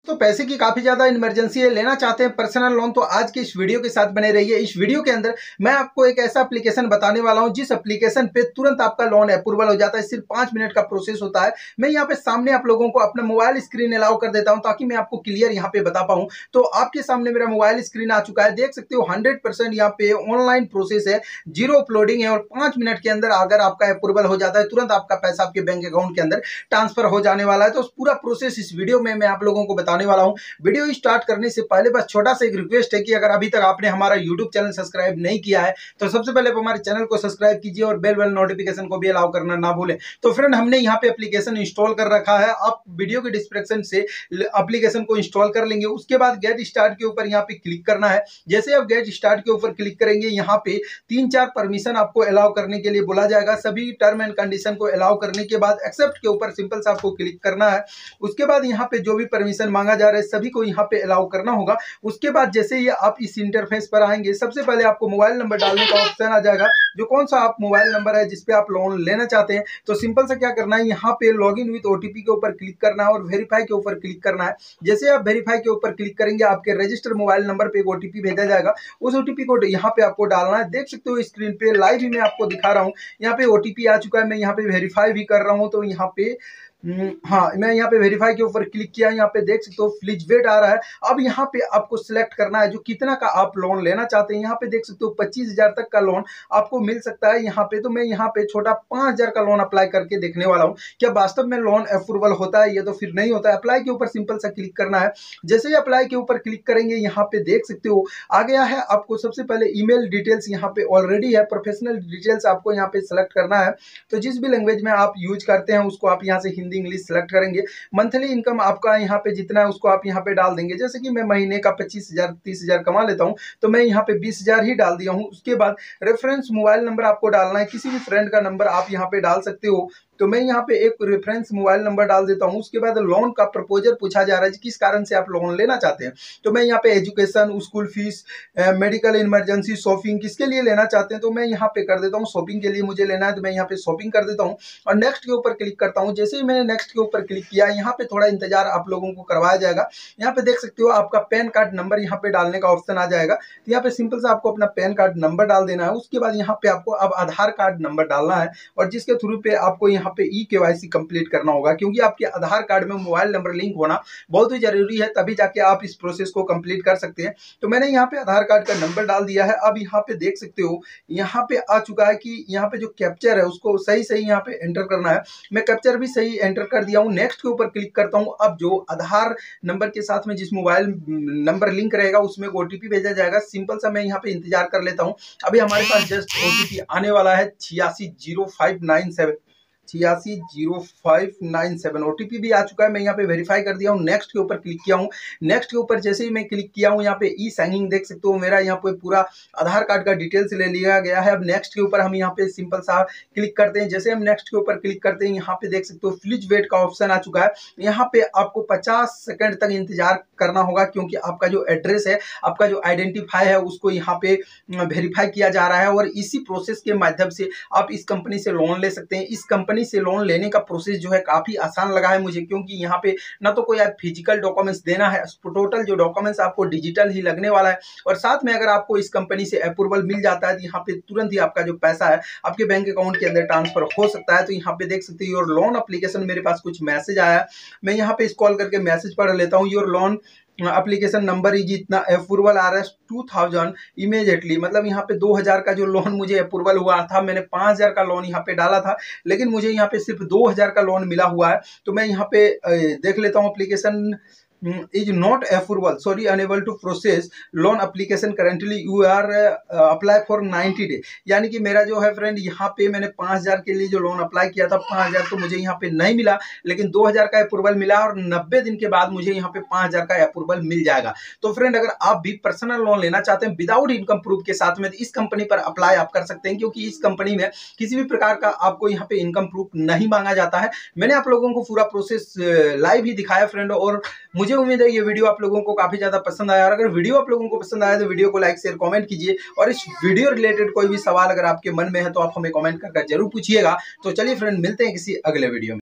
तो पैसे की काफी ज्यादा इमरजेंसी है, लेना चाहते हैं पर्सनल लोन, तो आज की इस वीडियो के साथ बने रहिए। इस वीडियो के अंदर मैं आपको एक ऐसा एप्लीकेशन बताने वाला हूं जिस एप्लीकेशन पे तुरंत आपका लोन अप्रूवल हो जाता है। सिर्फ 5 मिनट का प्रोसेस होता है। मैं यहाँ पे सामने आप लोगों को अपना मोबाइल स्क्रीन अलाउ कर देता हूं ताकि मैं आपको क्लियर यहाँ पे बता पाऊं। तो आपके सामने मेरा मोबाइल स्क्रीन आ चुका है, देख सकते हो 100% यहाँ पे ऑनलाइन प्रोसेस है, जीरो अपलोडिंग है और 5 मिनट के अंदर अगर आपका अप्रूवल हो जाता है तुरंत आपका पैसा आपके बैंक अकाउंट के अंदर ट्रांसफर हो जाने वाला है। तो पूरा प्रोसेस इस वीडियो में मैं आप लोगों को बताने वाला हूं। वीडियो स्टार्ट करने से पहले बस छोटा सा एक रिक्वेस्ट है कि अगर अभी तक आपने हमारा YouTube चैनल सब्सक्राइब नहीं किया है तो सबसे पहले हमारे चैनल को सब्सक्राइब कीजिए और बेल नोटिफिकेशन को भी अलाउ करना ना भूलें। तो फ्रेंड, हमने यहाँ पे एप्लीकेशन इंस्टॉल कर रखा है, आप वीडियो के डिस्क्रिप्शन से एप्लीकेशन को इंस्टॉल कर लेंगे। उसके बाद गेट स्टार्ट के ऊपर यहाँ पे क्लिक करना है। जैसे आप गेट स्टार्ट के ऊपर क्लिक करेंगे यहाँ पे 3-4 परमिशन आपको अलाउ करने के लिए बोला जाएगा। सभी टर्म एंड कंडीशन को अलाउ करने के बाद एक्सेप्ट के ऊपर सिंपल से आपको क्लिक करना है। उसके बाद यहाँ पे जो भी परमिशन मांगा जा रहा है सभी को यहाँ पे अलाउ करना होगा। उसके बाद जैसे ही आप इस इंटरफेस पर आएंगे सबसे पहले आपको मोबाइल नंबर डालने का ऑप्शन आ जाएगा, जो कौन सा आप मोबाइल नंबर है जिसपे आप लोन लेना चाहते हैं। तो सिंपल से क्या करना है, यहाँ पे लॉगिन विद ओटीपी के ऊपर क्लिक करना है और वेरीफाई के ऊपर क्लिक करना है। जैसे आप वेरीफाई के ऊपर क्लिक करेंगे आपके रजिस्टर्ड मोबाइल नंबर पे एक ओटीपी भेजा जाएगा, उस ओटीपी को यहाँ पे आपको डालना है। देख सकते हो स्क्रीन पे लाइव ही मैं आपको दिखा रहा हूँ, यहाँ पे ओटीपी आ चुका है। मैं यहाँ पे वेरीफाई भी कर रहा हूँ, तो यहाँ पे हाँ, मैं यहाँ पे वेरीफाई के ऊपर क्लिक किया, यहाँ पे देख सकते हो प्लीज वेट आ रहा है। अब यहाँ पे आपको सिलेक्ट करना है जो कितना का आप लोन लेना चाहते हैं। यहाँ पे देख सकते हो 25,000 तक का लोन आपको मिल सकता है यहाँ पे। तो मैं यहाँ पे छोटा 5,000 का लोन अप्लाई करके देखने वाला हूँ क्या वास्तव में लोन अप्रूवल होता है, ये तो फिर नहीं होता है। अप्लाई के ऊपर सिंपल सा क्लिक करना है। जैसे ही अप्लाई के ऊपर क्लिक करेंगे यहाँ पे देख सकते हो आ गया है। आपको सबसे पहले ईमेल डिटेल्स यहाँ पे ऑलरेडी है, प्रोफेशनल डिटेल्स आपको यहाँ पे सिलेक्ट करना है। तो जिस भी लैंग्वेज में आप यूज करते हैं उसको आप यहाँ से हिंदी इंग्लिश सेलेक्ट करेंगे। मंथली इनकम आपका यहाँ पे जितना है उसको आप यहाँ पे डाल देंगे। जैसे कि मैं महीने का 25,000 30,000 कमा लेता हूँ तो मैं यहाँ पे 20,000 ही डाल दिया हूँ। उसके बाद रेफरेंस मोबाइल नंबर आपको डालना है, किसी भी फ्रेंड का नंबर आप यहाँ पे डाल सकते हो। तो मैं यहाँ पे एक रेफरेंस मोबाइल नंबर डाल देता हूँ। उसके बाद लोन का प्रपोजल पूछा जा रहा है किस कारण से आप लोन लेना चाहते हैं। तो मैं यहाँ पे education, school fees, medical emergency, shopping किसके लिए लेना चाहते हैं तो मैं यहाँ पे कर देता हूँ शॉपिंग के लिए मुझे लेना है, तो मैं यहाँ पे शॉपिंग कर देता हूँ और नेक्स्ट के ऊपर क्लिक करता हूँ। जैसे ही मैंने नेक्स्ट के ऊपर क्लिक किया यहाँ पे थोड़ा इंतजार आप लोगों को करवाया जाएगा। यहाँ पे देख सकते हो आपका पैन कार्ड नंबर यहाँ पे डालने का ऑप्शन आ जाएगा। तो यहाँ पे सिंपल से आपको अपना पैन कार्ड नंबर डाल देना है। उसके बाद यहाँ पे आपको अब आधार कार्ड नंबर डालना है और जिसके थ्रू पे आपको यहाँ पे KYC कंप्लीट करना होगा, क्योंकि आपके आधार कार्ड में मोबाइल नंबर लिंक होना बहुत ही जरूरी है, तभी जाके आप इस प्रोसेस को कंप्लीट कर सकते हैं। तो मैंने यहाँ पे आधार कार्ड का नंबर डाल दिया है। अब यहाँ पे देख सकते हो यहाँ पे आ चुका है कि यहाँ पे जो कैप्चर है उसको सही यहाँ पे एंटर करना है। मैं कैप्चर भी सही एंटर कर दिया हूँ। नेक्स्ट के ऊपर क्लिक करता हूँ। अब जो आधार नंबर के साथ में जिस मोबाइल नंबर लिंक रहेगा उसमें ओटीपी भेजा जाएगा। सिंपल सा मैं यहाँ पे इंतजार कर लेता हूँ। अभी हमारे पास जस्ट ओटीपी आने वाला है 860597 860597 ओटीपी भी आ चुका है। मैं यहाँ पे वेरीफाई कर दिया हूँ, नेक्स्ट के ऊपर क्लिक किया हूँ। नेक्स्ट के ऊपर जैसे ही मैं क्लिक किया हूँ यहाँ पे ई साइनिंग देख सकते हो मेरा यहाँ पे पूरा आधार कार्ड का डिटेल्स ले लिया गया है। अब नेक्स्ट के ऊपर हम यहाँ पे सिंपल सा क्लिक करते हैं। जैसे हम नेक्स्ट के ऊपर क्लिक करते हैं यहाँ पे देख सकते हो प्लीज वेट का ऑप्शन आ चुका है। यहाँ पे आपको 50 सेकंड तक इंतजार करना होगा, क्योंकि आपका जो एड्रेस है, आपका जो आइडेंटिफाई है उसको यहाँ पे वेरीफाई किया जा रहा है और इसी प्रोसेस के माध्यम से आप इस कंपनी से लोन ले सकते हैं। इस कंपनी से लोन लेने का प्रोसेस जो है काफी आसान लगा है मुझे, क्योंकि यहाँ पे ना तो कोई आप फिजिकल डॉक्यूमेंट्स देना है, टोटल जो डॉक्यूमेंट्स आपको डिजिटल ही लगने वाला है। और साथ में अगर आपको इस कंपनी से अप्रूवल मिल जाता है तो यहाँ पे तुरंत ही आपका जो पैसा है आपके बैंक अकाउंट के अंदर ट्रांसफर हो सकता है। तो यहाँ पे देख सकते हो योर लोन एप्लीकेशन, मेरे पास कुछ मैसेज आया, मैं यहाँ पे स्क्रॉल करके मैसेज पढ़ लेता हूँ। Your loan application number is इतना अप्रूवल आ रहा है 2000 इमीडिएटली, मतलब यहाँ पे 2000 का जो लोन मुझे अप्रूवल हुआ था। मैंने 5000 का लोन यहाँ पे डाला था, लेकिन मुझे यहाँ पे सिर्फ 2000 का लोन मिला हुआ है। तो मैं यहाँ पे देख लेता हूँ application is not approval, sorry unable to process loan application currently you are apply for 90 day. यानी कि मेरा जो है फ्रेंड यहाँ पे मैंने 5000 के लिए जो लोन अप्लाई किया था 5000 तो मुझे यहाँ पे नहीं मिला, लेकिन 2000 का अप्रूवल मिला और 90 दिन के बाद मुझे यहाँ पे 5000 का अप्रूवल मिल जाएगा। तो फ्रेंड, अगर आप भी पर्सनल लोन लेना चाहते हैं विदाउट इनकम प्रूफ के साथ में, तो इस कंपनी पर अप्लाई आप कर सकते हैं, क्योंकि इस कंपनी में किसी भी प्रकार का आपको यहाँ पे इनकम प्रूफ नहीं मांगा जाता है। मैंने आप लोगों को पूरा प्रोसेस लाइव ही दिखाया फ्रेंड, और मुझे उम्मीद है ये वीडियो आप लोगों को काफी ज्यादा पसंद आया। और अगर वीडियो आप लोगों को पसंद आया तो वीडियो को लाइक शेयर कमेंट कीजिए, और इस वीडियो रिलेटेड कोई भी सवाल अगर आपके मन में है तो आप हमें कमेंट करके जरूर पूछिएगा। तो चलिए फ्रेंड, मिलते हैं किसी अगले वीडियो में।